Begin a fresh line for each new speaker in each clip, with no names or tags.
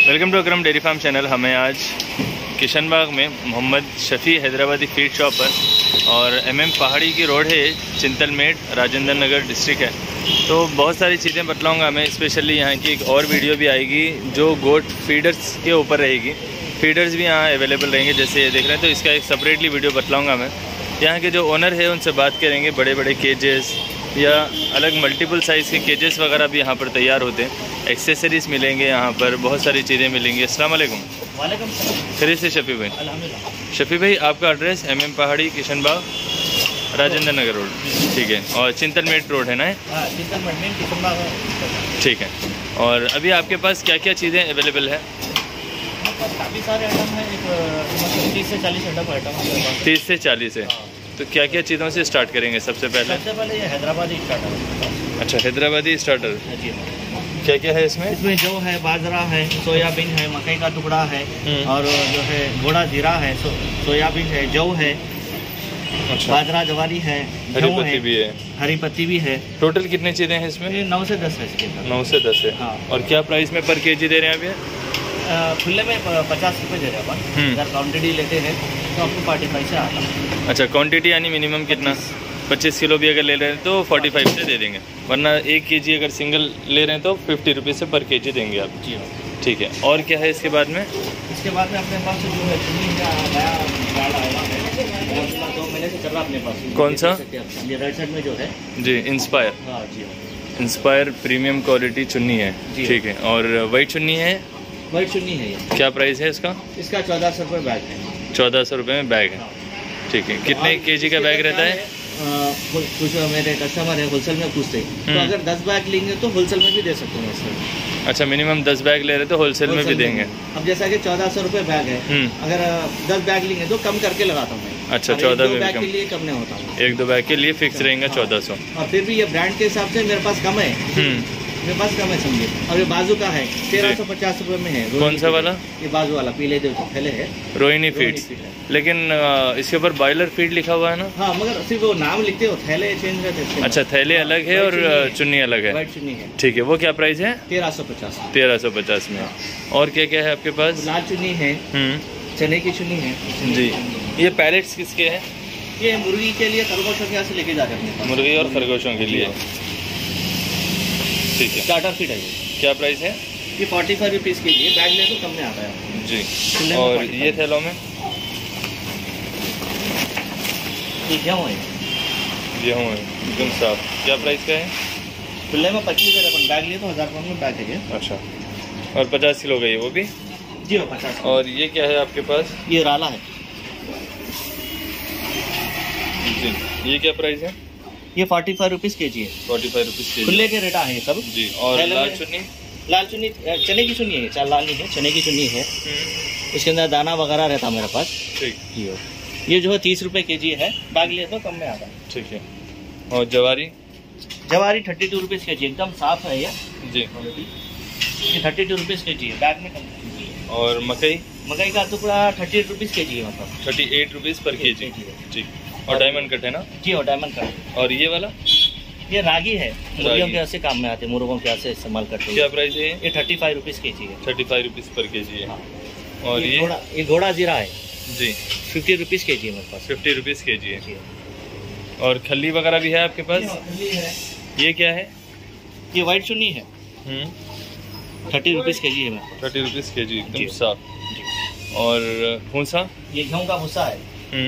Welcome to Akram dairy farm channel. हमें आज किशनबाग में मोहम्मद शफ़ी हैदराबादी फीड शॉप पर और पहाड़ी की रोड है, चिंतलमेट, राजेंद्र नगर डिस्ट्रिक्ट है। तो बहुत सारी चीज़ें बतलाऊँगा मैं। स्पेशली यहाँ की एक और वीडियो भी आएगी जो गोट फीडर्स के ऊपर रहेगी। फीडर्स भी यहाँ अवेलेबल रहेंगे, जैसे ये देख रहे हैं। तो इसका एक सेपरेटली वीडियो बतलाऊँगा मैं। यहाँ के जो ओनर है उनसे बात करेंगे। बड़े बड़े केजेस या अलग मल्टीपल साइज़ के केजेस वगैरह भी यहाँ पर तैयार होते हैं। एक्सेसरीज़ मिलेंगे यहाँ पर, बहुत सारी चीज़ें मिलेंगी। अस्सलाम वालेकुम।
वालेकुम सलाम।
खैरियत से शफ़ी भाई?
अल्हम्दुलिल्लाह।
शफ़ी भाई, आपका एड्रेस पहाड़ी, किशनबाग, राजेंद्र नगर रोड, ठीक है। और चिंतलमेट रोड है ना?
हाँ, चिंतलमेट में किशनबाग है।
ठीक है। और अभी आपके पास क्या क्या चीज़ें अवेलेबल है?
काफ़ी सारे आइटम है। एक 30 से 40 आइटम है।
30 से 40 है। तो क्या क्या चीज़ों से स्टार्ट करेंगे सबसे पहले? ये
हैदराबादी स्टार्टर।
अच्छा, हैदराबादी स्टार्टर।
जी।
क्या क्या है इसमें?
इसमें जौ है, बाजरा है, सोयाबीन है, मकई का टुकड़ा है और जो है घोड़ा जीरा है, सोयाबीन है, जौ है,
अच्छा,
बाजरा जवारी है,
हरी पत्ती भी है।
हरी पत्ती भी है।
टोटल कितनी चीज़ें हैं इसमें?
9 से 10 है इसके अंदर।
9 से 10 है।
हाँ।
और क्या प्राइस में पर केजी दे रहे हैं अभी?
खुले में 50 रुपये दे रहे हैं अपन। अगर क्वान्टिटी लेते हैं तो आपको 45 से आता है।
अच्छा, क्वांटिटी यानी मिनिमम कितना? 25 किलो भी अगर ले रहे हैं तो 45 से दे देंगे, वरना 1 केजी अगर सिंगल ले रहे हैं तो 50 रुपीज़ से पर केजी देंगे आप।
जी,
ठीक है। और क्या है इसके बाद में?
इसके बाद में अपने पास जो है चुन्नी का नया ब्रांड आया है, 2 महीने से चल रहा अपने पास।
कौन सा?
ये राइट साइड में जो है
जी, इंस्पायर।
हाँ जी,
इंस्पायर प्रीमियम क्वालिटी चुन्नी है। ठीक है। और वाइट चुन्नी है?
वाइट चुन्नी है ये।
क्या प्राइस है इसका?
इसका 1400 रुपये बैग है।
1400 रुपये में बैग है। ठीक है। कितने केजी का बैग रहता है?
कुछ मेरे कस्टमर है होलसेल में पूछते हैं, तो अगर 10 बैग लेंगे तो होलसेल में भी दे सकते हैं सर।
अच्छा, मिनिमम 10 बैग ले रहे तो होलसेल में भी देंगे।
अब जैसा कि 1400 रुपये बैग है, अगर 10 बैग लेंगे तो कम करके लगाता हूँ मैं।
अच्छा, 14
बैग के लिए कम नहीं होता हूँ।
1-2 बैग के लिए फिक्स रहेगा 1400।
और फिर भी ये ब्रांड के हिसाब से मेरे पास कम है। मेरे पास कम है समझिए। और ये बाजू का है, 1350 रुपये में है।
कौन सा वाला?
ये बाजू वाला पीले जो थैले है,
रोहिणी फीड्स। लेकिन इसके ऊपर बॉयलर फीड लिखा हुआ है ना?
हाँ, मगर सिर्फ वो नाम लिखते हो, थैले चेंज रहते हैं।
अच्छा, थैले अलग है और चुन्नी अलग है।
वाइट चुन्नी है।
ठीक है। वो क्या प्राइस है?
1350।
1350 में। और क्या क्या है आपके पास?
लाल चुन्नी है, चने की चुन्नी है।
जी। ये पैलेट्स किसके हैं?
ये मुर्गी के लिए, खरगोशों के यहाँ से लेके जाते हैं।
मुर्गी और खरगोशों के लिए। ठीक है।
स्टार्टर फीड है ये।
क्या प्राइस है?
ये 45 रुपीज़ के लिए बैग ले तो कम में आता है
जी। और ये थैलों में?
ये गेहूँ है।
गेहूँ है एकदम साफ। क्या प्राइस का है?
खुले में 25 रुपये, बैग लिए तो 1000 रुपये में बैग है ये।
अच्छा। और 50 किलो का ये वो भी?
जी वो 50।
और ये क्या है आपके पास?
ये राला है
जी। ये क्या प्राइस है?
ये 45 रुपीज़ के जी है।
45 रुपीज़ के
खुले के रेटा है ये सब
जी। और लाल चुन्नी?
लाल चुन्नी चने की चुन्नी है, चार लाल नहीं है, चने की चुन्नी है। इसके अंदर दाना वगैरह रहता है मेरे पास।
ठीक
जी। ये जो है 30 रुपये के जी है, बैग लिए तो कम में आता है।
ठीक है। और जवारी?
जवारी 32 रुपीज़ के जी, एकदम साफ है ये
जी।
ये 32 रुपीज़ के जी है, बैग में कम।
और मकई?
मकई का टुकड़ा 38 रुपीज़ के जी है, मतलब
38 रुपीज़ पर के जी। ठीक। और डायमंड कट है ना?
जी, और डायमंड कट।
और ये वाला?
ये रागी है, मुर्गियों के ऐसे काम में आते हैं, मुर्गों के ऐसे इस्तेमाल करते हैं।
क्या प्राइस है?
ये 35 रुपीज़ के जी है।
35 रुपीज़ पर के जी है।
हाँ।
और
ये घोड़ा जीरा है
जी,
50 रुपीज़ के जी है मेरे पास।
50 रुपीज़ के जी है। और खल्ली वगैरह भी है आपके पास? ये क्या है?
ये वाइट चुन्नी है, 30 रुपीज़ के जी है मेरे पास।
30 रुपीज़ के जी, एकदम साफ। और भूसा?
ये गेहूँ का भूसा है,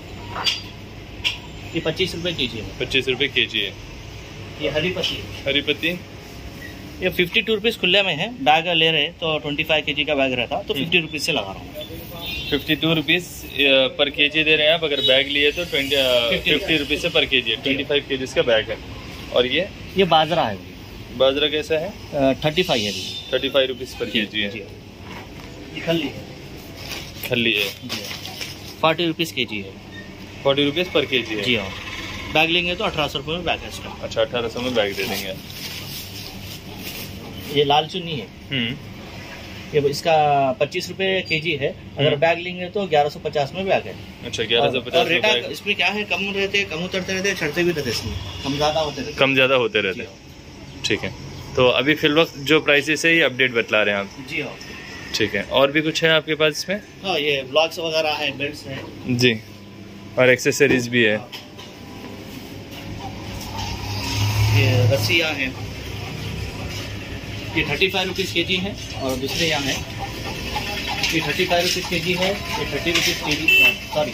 ये 25 रुपये के जी है।
25 रुपये के जी है।
ये हरी पत्ती
हरी पत्ती?
ये 52 रुपीज़ खुले में है, बैग ले रहे तो 25 के जी का बैग रहता तो 50 रुपीज़ से लगा रहा हूँ।
52 रुपीज़ पर के जी दे रहे हैं आप। अगर बैग लिए तो 50 रुपीज़ से पर के जी है। 25 के जी का बैग है। और ये
बाजरा है।
बाजरा कैसा है?
35 है।
35 रुपीज़ पर के जी है।
ये खल्ली है।
खल्ली है
40 रुपीज़ के जी है।
40 रुपीज़ पर के जी है।
जी हाँ, बैग लेंगे तो 1800 रुपये में बैग है इसका।
अच्छा, 1800 में बैग दे देंगे।
ये लाल चुन्नी है, ये इसका 25 रुपये के जी है। अगर बैग लेंगे तो 1150 में बैग है।
अच्छा, 1150
रेटा इसमें क्या है, कम रहते, कम उतरते रहते, छड़ते भी रहते, इसमें कम ज़्यादा होते रहते।
ठीक है। तो अभी फिल वक्त जो प्राइसेस है ये अपडेट बतला रहे हैं आप?
जी हाँ।
ठीक है, और भी कुछ है आपके पास इसमें?
हाँ, ये ब्लॉक्स वगैरह है, बेल्ट्स है
जी, और एक्सेसरीज भी है।
ये रस्सियाँ हैं, ये 35 रुपीज़ के जी है। और दूसरे यहाँ है, ये 35 रुपीज़ के जी है, ये 30 रुपीज़ के जी, सॉरी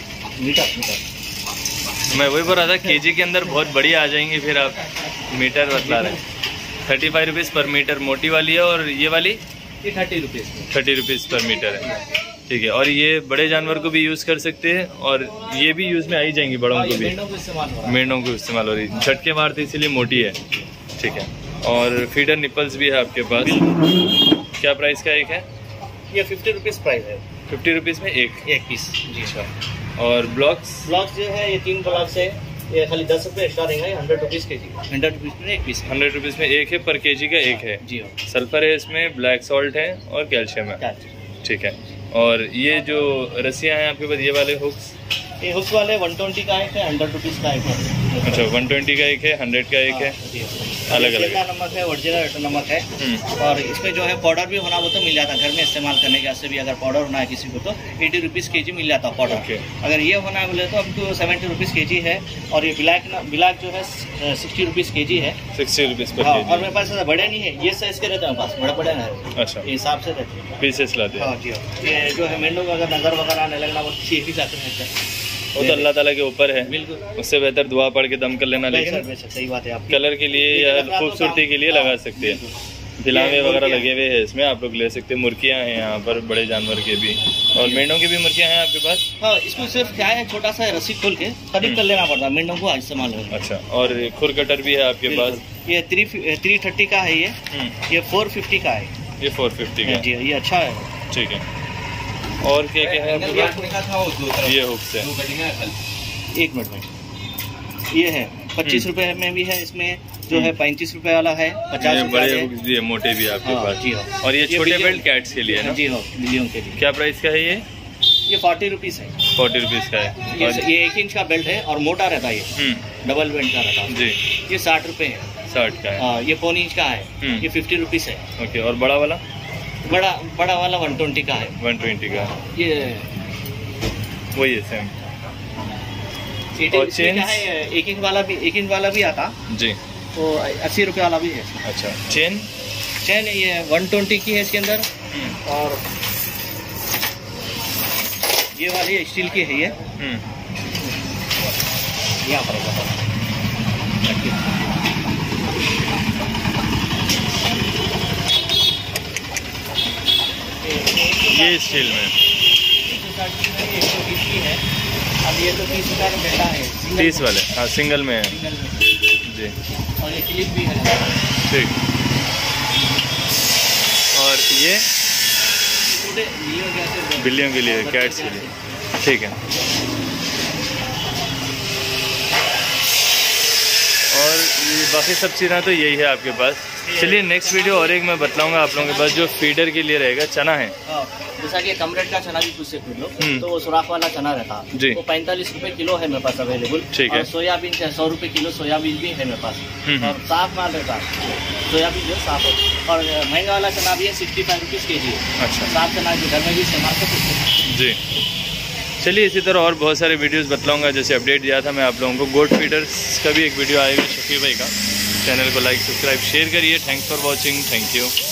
मीटर।
मैं वही बोल रहा था, केजी के अंदर बहुत बड़ी आ जाएंगी, फिर आप मीटर बतला रहे हैं। 35 रुपीज़ पर मीटर मोटी वाली है, और ये वाली
ये 30 रुपीज़
30 रुपीज़ पर मीटर है। ठीक है, और ये बड़े जानवर को भी यूज़ कर सकते हैं, और ये भी यूज़ में आई जाएंगी बड़ों को भी।
मेंढों को इस्तेमाल हो रहा है,
मेंढों को इस्तेमाल हो रही है, झटके मारती इसीलिए मोटी है। ठीक है, और फीडर निपल्स भी है आपके पास। क्या प्राइस का एक है?
ये 50 रुपीज़ प्राइस है।
50 रुपीज़ में एक
पीस जी सर।
और ब्लॉक्स
जो है ये 3 ब्लॉक्स है, ये खाली 10 रुपये एक्स्ट्रा रहेंगे, 100 रुपीज़ के जी। 100 रुपीज़ में एक पीस,
100 रुपीज़ में एक है, पर केजी का एक है
जी हाँ।
सल्फर है इसमें, ब्लैक सॉल्ट है और कैल्शियम है। ठीक है, और ये जो रस्सियाँ हैं आपके पास, ये वाले हुक्स,
ये हुक्स वाले 120 का एक है, 100 रुपीज़ का एक है।
अच्छा, 120 का एक है, 100 का एक है, अलग अलग
नमक है, ओरिजिनल नमक है। और इसमें जो है पाउडर भी होना वो तो मिल जाता है घर में इस्तेमाल करने के वास्ते भी। अगर पाउडर होना है किसी को तो 80 रुपीज़ के जी मिल जाता है पाउडर। अगर ये होना है बोले तो हमको 70 रुपीज़ के जी है। और ये ब्लैक जो है 60 रुपीज़ के जी है, 60 रुपीज़ पर केजी। और मेरे पास बड़े नहीं है, ये साइज़ के रहते हैं मेरे पास, बड़े है। अच्छा, हिसाब से रहते हैं, पीसेस लाते हैं। हाँ जी, ये जो है मेंढों को अगर नज़र वगैरह आने लगना वो ठीक ही जाते हैं,
वो तो अल्लाह ताला के ऊपर है।
बिल्कुल,
उससे बेहतर दुआ पढ़ के दम कर लेना। लेकिन
सही बात है, आप
कलर के लिए या खूबसूरती के लिए लगा सकते हैं। फिलामे वगैरह लगे हुए हैं इसमें, आप लोग ले सकते हैं। मुर्गियाँ हैं यहाँ पर, बड़े जानवर के भी, और मेंढों की भी मुर्गियाँ हैं आपके पास?
हाँ, इसको सिर्फ क्या है, छोटा सा रस्सी खोल के करीब कर लेना पड़ता है, मेंढों को इस्तेमाल होगा।
अच्छा, और खुर कटर भी है आपके पास?
ये 330 का है, ये 450 का है।
ये 450 का
जी, ये अच्छा है। ठीक है,
और क्या क्या है आपके पास? ये हुक्स है,
1 मिनट में। ये है 25 रुपए में भी है, इसमें जो है 35 रुपए वाला है, 50
बड़े हुक्स भी है, मोटे भी है आपके पास।
जी हाँ।
और ये छोटे बेल्ट कैट्स के लिए है ना?
जी हाँ, बिल्लियों के लिए।
क्या प्राइस का है ये?
ये 40 रुपीज़ है।
40 रुपीज़ का है।
ये 1 इंच का बेल्ट है और मोटा रहता है, ये डबल बेल्ट का रहता है
जी।
ये 60 रुपए है।
60 का है।
हाँ, ये 1.25 इंच का है, ये 50 रुपीज़ है।
ओके, और बड़ा वाला?
बड़ा वाला 120 का है।
120 का
ये
वही है सेम।
और चेन है, 1 इंच वाला भी आता
जी,
तो 80 रुपये वाला भी है।
अच्छा, चेन
ये 120 की है इसके अंदर। और ये वाली स्टील की है, ये यहाँ पर
ये स्टील में
120 की है। अब ये तो 30 रुपये का बेटा है,
30 वाले। हाँ, सिंगल में है जी।
और ये क्लिप भी है।
ठीक, और ये बिल्लियों के लिए, कैट्स के लिए। ठीक है, और ये बाकी सब चीज़ें तो यही है आपके पास। चलिए नेक्स्ट वीडियो और एक मैं बतलाऊंगा आप लोगों के पास, जो फीडर के लिए रहेगा। चना है,
जैसा कि कम रेट का चना भी कुछ से खरीद लो, तो वो सुराख वाला चना रहता
जी,
वो 45 रुपए किलो है मेरे पास अवेलेबल।
ठीक है,
सोयाबीन 100 रुपए किलो सोयाबीन भी है मेरे पास। और साफ माल रहता है, सोयाबीन जो साफ है। और महंगा वाला चना भी है, 65 रुपीज़ के जी है। अच्छा, साफ चना जो घर में भी इस्तेमाल कर सकते हैं जी। चलिए इसी तरह और बहुत सारे वीडियोस बतलाऊंगा। जैसे अपडेट दिया था मैं आप लोगों को, गोट फीडर्स का भी एक वीडियो आएगा शफी भाई का। चैनल को लाइक सब्सक्राइब शेयर करिए। Thanks for watching, thank you.